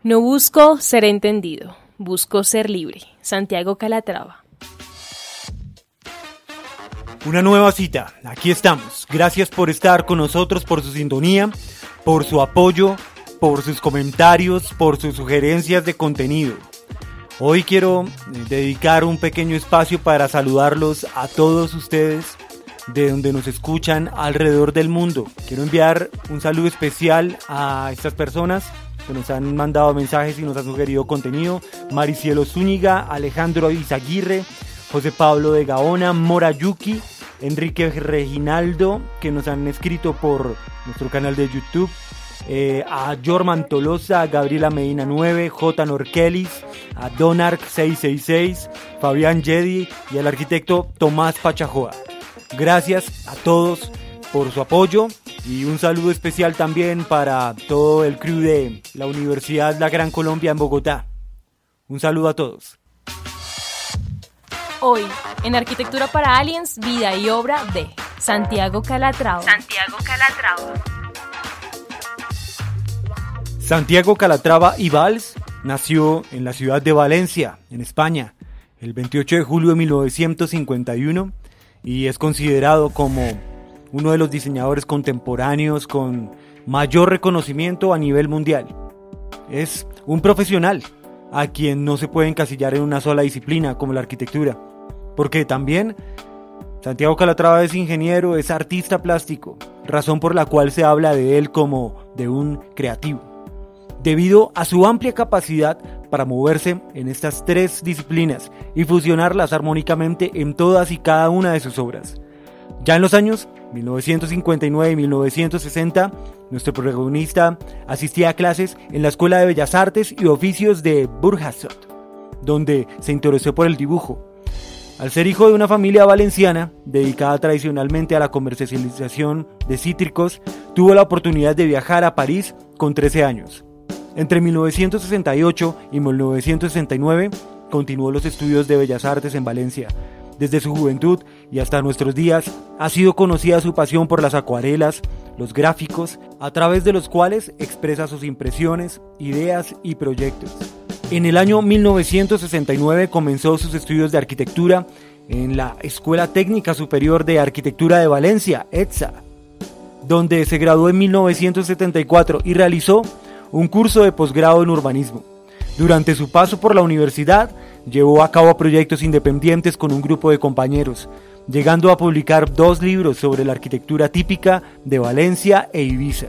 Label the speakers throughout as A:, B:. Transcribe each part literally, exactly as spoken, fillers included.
A: No busco ser entendido, busco ser libre. Santiago Calatrava.
B: Una nueva cita, aquí estamos. Gracias por estar con nosotros, por su sintonía, por su apoyo, por sus comentarios, por sus sugerencias de contenido. Hoy quiero dedicar un pequeño espacio para saludarlos a todos ustedes de donde nos escuchan alrededor del mundo. Quiero enviar un saludo especial a estas personas que nos han mandado mensajes y nos han sugerido contenido: Maricielo Zúñiga, Alejandro Izaguirre, José Pablo de Gaona, Mora Yuki, Enrique Reginaldo, que nos han escrito por nuestro canal de YouTube, eh, a Jorman Tolosa, a Gabriela Medina nueve, J. Norkelis, a Donark seiscientos sesenta y seis, Fabián Yedi y al arquitecto Tomás Pachajoa. Gracias a todos por su apoyo y un saludo especial también para todo el crew de la Universidad La Gran Colombia en Bogotá. Un saludo a todos.
A: Hoy, en Arquitectura para Aliens, vida y obra de Santiago Calatrava.
C: Santiago Calatrava.
B: Santiago Calatrava y Valls nació en la ciudad de Valencia, en España, el veintiocho de julio de mil novecientos cincuenta y uno, y es considerado como uno de los diseñadores contemporáneos con mayor reconocimiento a nivel mundial. Es un profesional a quien no se puede encasillar en una sola disciplina como la arquitectura, porque también Santiago Calatrava es ingeniero, es artista plástico, razón por la cual se habla de él como de un creativo, debido a su amplia capacidad para moverse en estas tres disciplinas y fusionarlas armónicamente en todas y cada una de sus obras. Ya en los años mil novecientos cincuenta y nueve y mil novecientos sesenta, nuestro protagonista asistía a clases en la Escuela de Bellas Artes y Oficios de Burjasot, donde se interesó por el dibujo. Al ser hijo de una familia valenciana dedicada tradicionalmente a la comercialización de cítricos, tuvo la oportunidad de viajar a París con trece años. Entre mil novecientos sesenta y ocho y mil novecientos sesenta y nueve continuó los estudios de Bellas Artes en Valencia. Desde su juventud y hasta nuestros días ha sido conocida su pasión por las acuarelas, los gráficos, a través de los cuales expresa sus impresiones, ideas y proyectos. En el año mil novecientos sesenta y nueve comenzó sus estudios de arquitectura en la Escuela Técnica Superior de Arquitectura de Valencia, ETSA, donde se graduó en mil novecientos setenta y cuatro y realizó un curso de posgrado en urbanismo. Durante su paso por la universidad, llevó a cabo proyectos independientes con un grupo de compañeros, llegando a publicar dos libros sobre la arquitectura típica de Valencia e Ibiza.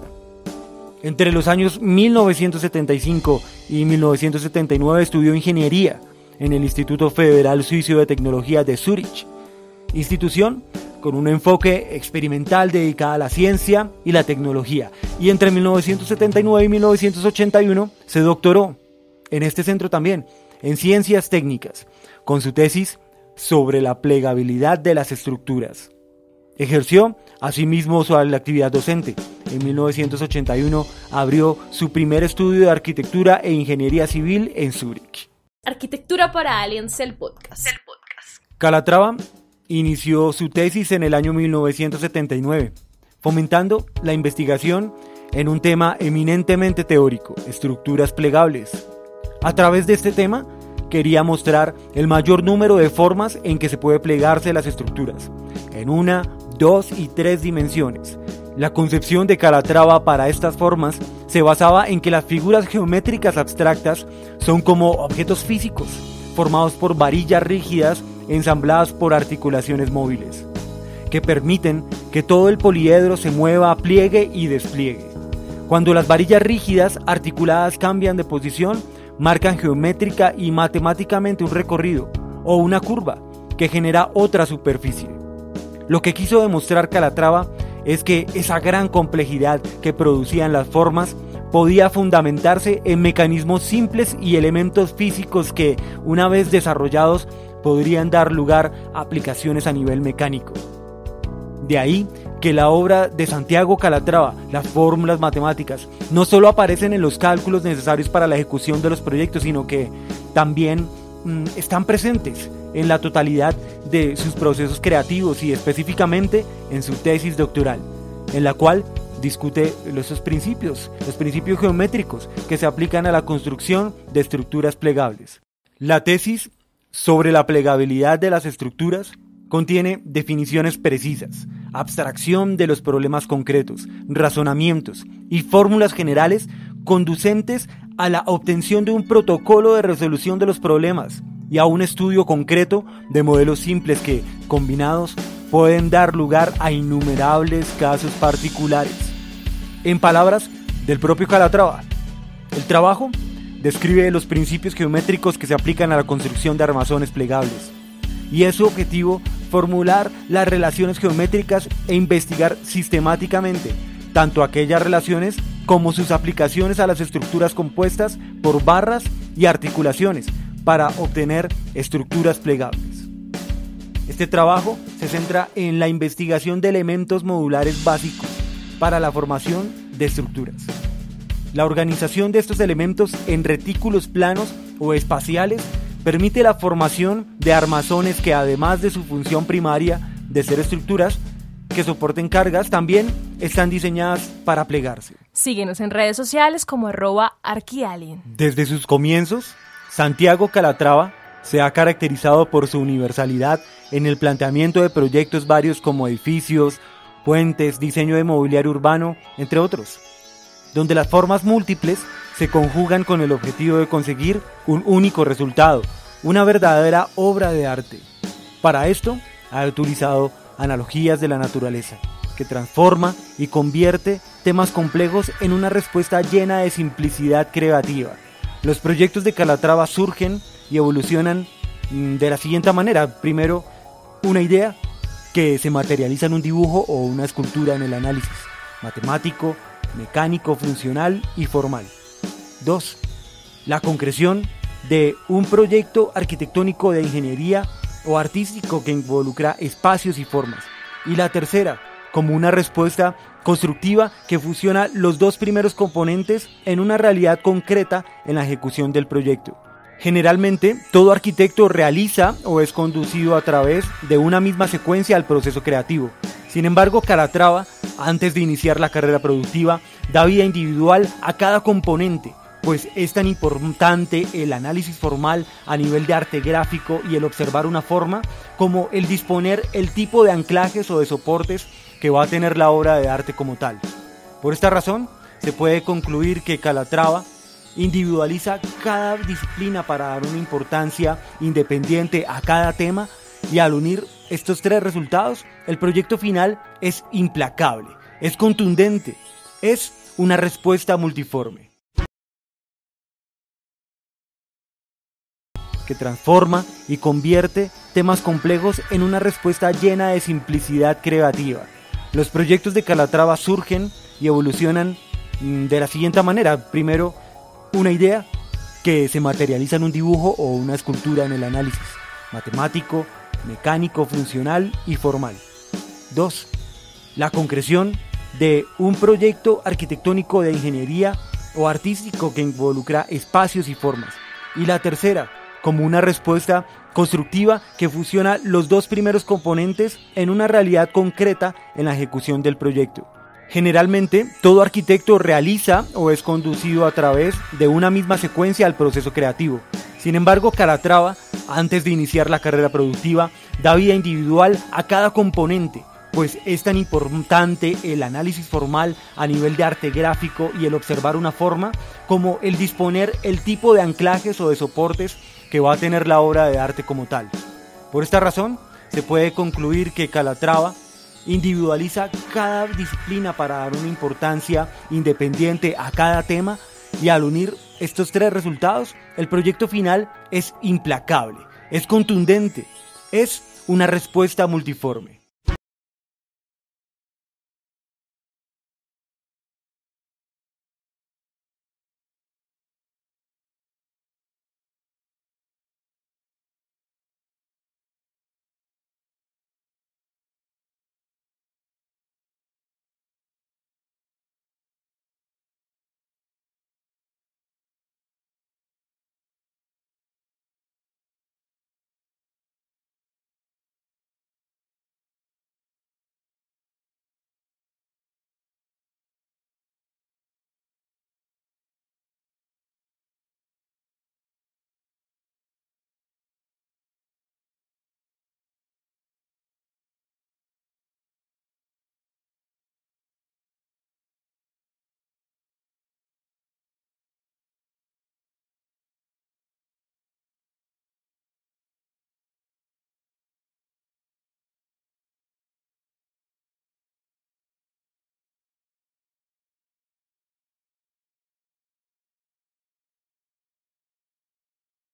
B: Entre los años mil novecientos setenta y cinco y mil novecientos setenta y nueve estudió ingeniería en el Instituto Federal Suizo de Tecnología de Zúrich, institución con un enfoque experimental dedicada a la ciencia y la tecnología, y entre mil novecientos setenta y nueve y mil novecientos ochenta y uno se doctoró en este centro también, en Ciencias Técnicas, con su tesis sobre la plegabilidad de las estructuras. Ejerció asimismo su actividad docente. En mil novecientos ochenta y uno abrió su primer estudio de arquitectura e ingeniería civil en Zúrich.
A: Arquitectura para Aliens, el podcast.
C: El podcast.
B: Calatrava inició su tesis en el año mil novecientos setenta y nueve, fomentando la investigación en un tema eminentemente teórico: estructuras plegables. A través de este tema, quería mostrar el mayor número de formas en que se puede plegarse las estructuras, en una, dos y tres dimensiones. La concepción de Calatrava para estas formas se basaba en que las figuras geométricas abstractas son como objetos físicos, formados por varillas rígidas ensambladas por articulaciones móviles, que permiten que todo el poliedro se mueva, pliegue y despliegue. Cuando las varillas rígidas articuladas cambian de posición, marcan geométrica y matemáticamente un recorrido o una curva que genera otra superficie. Lo que quiso demostrar Calatrava es que esa gran complejidad que producían las formas podía fundamentarse en mecanismos simples y elementos físicos que, una vez desarrollados, podrían dar lugar a aplicaciones a nivel mecánico. De ahí que la obra de Santiago Calatrava, las fórmulas matemáticas, no solo aparecen en los cálculos necesarios para la ejecución de los proyectos, sino que también mmm, están presentes en la totalidad de sus procesos creativos y específicamente en su tesis doctoral, en la cual discute esos principios, los principios geométricos que se aplican a la construcción de estructuras plegables. La tesis sobre la plegabilidad de las estructuras contiene definiciones precisas, abstracción de los problemas concretos, razonamientos y fórmulas generales conducentes a la obtención de un protocolo de resolución de los problemas y a un estudio concreto de modelos simples que, combinados, pueden dar lugar a innumerables casos particulares. En palabras del propio Calatrava, el trabajo describe los principios geométricos que se aplican a la construcción de armazones plegables, y es su objetivo formular las relaciones geométricas e investigar sistemáticamente tanto aquellas relaciones como sus aplicaciones a las estructuras compuestas por barras y articulaciones para obtener estructuras plegables. Este trabajo se centra en la investigación de elementos modulares básicos para la formación de estructuras. La organización de estos elementos en retículos planos o espaciales permite la formación de armazones que, además de su función primaria de ser estructuras que soporten cargas, también están diseñadas para plegarse.
A: Síguenos en redes sociales como arroba arquialien.
B: Desde sus comienzos, Santiago Calatrava se ha caracterizado por su universalidad en el planteamiento de proyectos varios como edificios, puentes, diseño de mobiliario urbano, entre otros, donde las formas múltiples se conjugan con el objetivo de conseguir un único resultado, una verdadera obra de arte. Para esto, ha utilizado analogías de la naturaleza, que transforma y convierte temas complejos en una respuesta llena de simplicidad creativa. Los proyectos de Calatrava surgen y evolucionan de la siguiente manera. Primero, una idea que se materializa en un dibujo o una escultura en el análisis matemático, mecánico, funcional y formal. Dos, la concreción de un proyecto arquitectónico, de ingeniería o artístico que involucra espacios y formas. Y la tercera, como una respuesta constructiva que fusiona los dos primeros componentes en una realidad concreta en la ejecución del proyecto. Generalmente, todo arquitecto realiza o es conducido a través de una misma secuencia al proceso creativo. Sin embargo, Calatrava, antes de iniciar la carrera productiva, da vida individual a cada componente, pues es tan importante el análisis formal a nivel de arte gráfico y el observar una forma, como el disponer el tipo de anclajes o de soportes que va a tener la obra de arte como tal. Por esta razón, se puede concluir que Calatrava individualiza cada disciplina para dar una importancia independiente a cada tema, y al unir estos tres resultados, el proyecto final es implacable, es contundente, es una respuesta multiforme, que transforma y convierte temas complejos en una respuesta llena de simplicidad creativa. Los proyectos de Calatrava surgen y evolucionan de la siguiente manera. Primero, una idea que se materializa en un dibujo o una escultura en el análisis matemático, mecánico, funcional y formal. Dos, la concreción de un proyecto arquitectónico, de ingeniería o artístico que involucra espacios y formas. Y la tercera, como una respuesta constructiva que fusiona los dos primeros componentes en una realidad concreta en la ejecución del proyecto. Generalmente, todo arquitecto realiza o es conducido a través de una misma secuencia al proceso creativo. Sin embargo, Calatrava, antes de iniciar la carrera productiva, da vida individual a cada componente, pues es tan importante el análisis formal a nivel de arte gráfico y el observar una forma, como el disponer el tipo de anclajes o de soportes que va a tener la obra de arte como tal. Por esta razón, se puede concluir que Calatrava individualiza cada disciplina para dar una importancia independiente a cada tema, y al unir estos tres resultados, el proyecto final es implacable, es contundente, es una respuesta multiforme.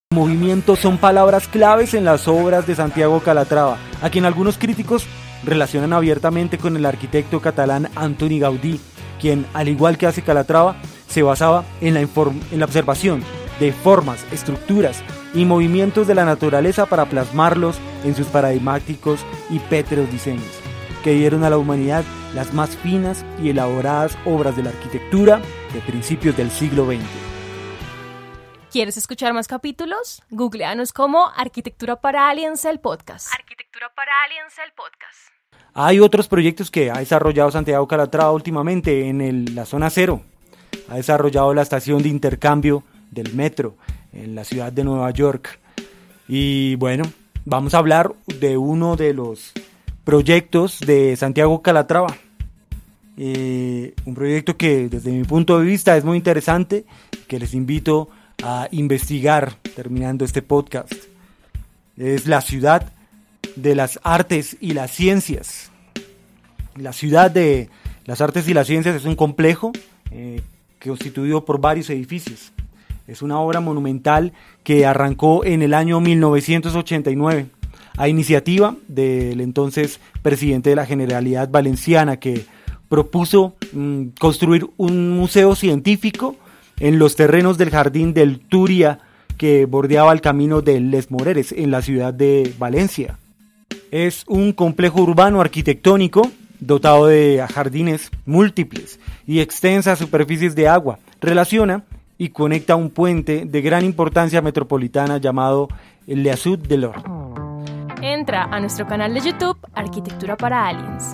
B: Movimiento son palabras claves en las obras de Santiago Calatrava, a quien algunos críticos relacionan abiertamente con el arquitecto catalán Antoni Gaudí, quien, al igual que hace Calatrava, se basaba en la, inform- en la observación de formas, estructuras y movimientos de la naturaleza para plasmarlos en sus paradigmáticos y pétreos diseños, que dieron a la humanidad las más finas y elaboradas obras de la arquitectura de principios del siglo veinte.
A: ¿Quieres escuchar más capítulos? Googleanos como Arquitectura para Aliens, el podcast.
C: Arquitectura para Aliens, el podcast.
B: Hay otros proyectos que ha desarrollado Santiago Calatrava últimamente en el- la zona cero. Ha desarrollado la estación de intercambio del metro en la ciudad de Nueva York. Y bueno, vamos a hablar de uno de los proyectos de Santiago Calatrava. Eh, un proyecto que desde mi punto de vista es muy interesante, que les invito a investigar terminando este podcast. Es la ciudad de las artes y las ciencias. La ciudad de las artes y las ciencias es un complejo eh, constituido por varios edificios. Es una obra monumental que arrancó en el año mil novecientos ochenta y nueve a iniciativa del entonces presidente de la Generalidad Valenciana, que propuso mmm, construir un museo científico en los terrenos del Jardín del Túria, que bordeaba el camino de Les Moreres en la ciudad de Valencia. Es un complejo urbano arquitectónico dotado de jardines múltiples y extensas superficies de agua. Relaciona y conecta un puente de gran importancia metropolitana llamado el Le Sud de l'Or.
A: Entra a nuestro canal de YouTube Arquitectura para Aliens.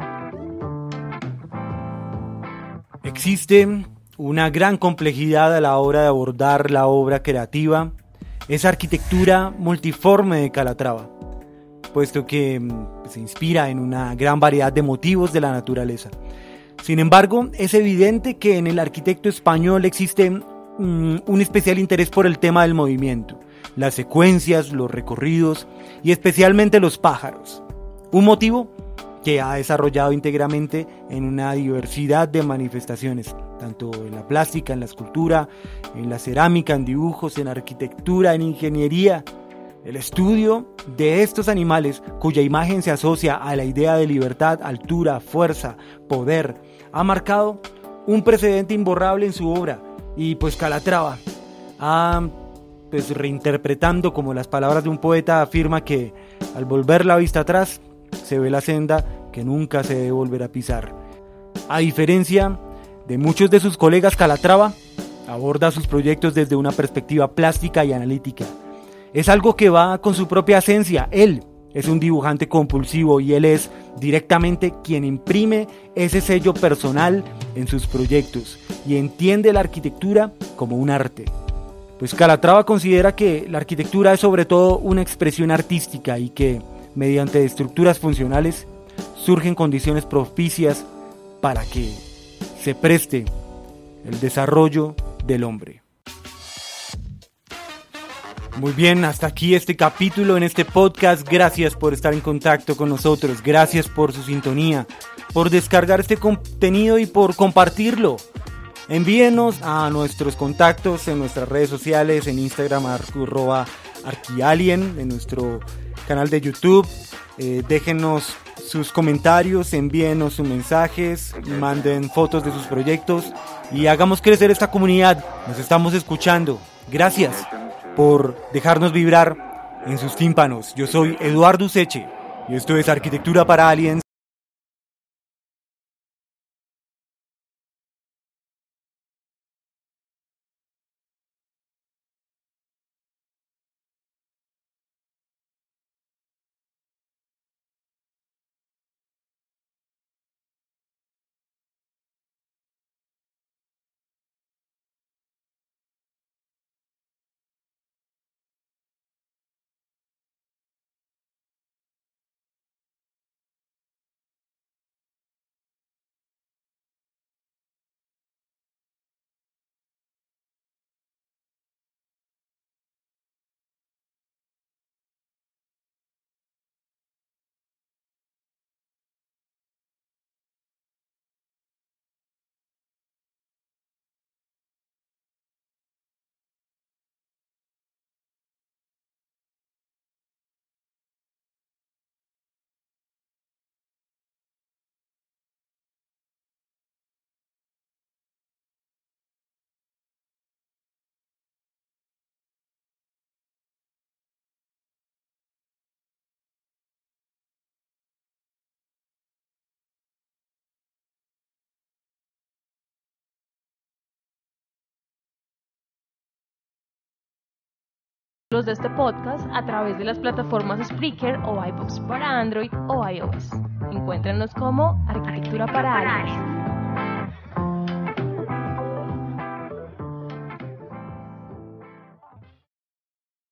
B: Existe una gran complejidad a la hora de abordar la obra creativa, esa arquitectura multiforme de Calatrava, puesto que pues, se inspira en una gran variedad de motivos de la naturaleza. Sin embargo, es evidente que en el arquitecto español existe um, un especial interés por el tema del movimiento, las secuencias, los recorridos y especialmente los pájaros. Un motivo que ha desarrollado íntegramente en una diversidad de manifestaciones, tanto en la plástica, en la escultura, en la cerámica, en dibujos, en arquitectura, en ingeniería. El estudio de estos animales, cuya imagen se asocia a la idea de libertad, altura, fuerza, poder, ha marcado un precedente imborrable en su obra, y pues Calatrava ha, pues reinterpretando como las palabras de un poeta, afirma que al volver la vista atrás se ve la senda que nunca se debe volver a pisar. A diferencia de muchos de sus colegas, Calatrava aborda sus proyectos desde una perspectiva plástica y analítica. Es algo que va con su propia esencia. Él es un dibujante compulsivo y él es directamente quien imprime ese sello personal en sus proyectos y entiende la arquitectura como un arte. Pues Calatrava considera que la arquitectura es sobre todo una expresión artística y que mediante estructuras funcionales surgen condiciones propicias para que se preste el desarrollo del hombre. Muy bien, hasta aquí este capítulo en este podcast. Gracias por estar en contacto con nosotros, gracias por su sintonía, por descargar este contenido y por compartirlo. Envíenos a nuestros contactos en nuestras redes sociales, en Instagram arroba arquialien, en nuestro canal de YouTube. Eh, déjenos sus comentarios, envíenos sus mensajes, manden fotos de sus proyectos y hagamos crecer esta comunidad. Nos estamos escuchando. Gracias por dejarnos vibrar en sus tímpanos. Yo soy Eduardo Useche y esto es Arquitectura para Aliens.
A: los de este podcast a través de las plataformas Spreaker o iVoox para Android o iOS. Encuéntranos como Arquitectura para Aliens.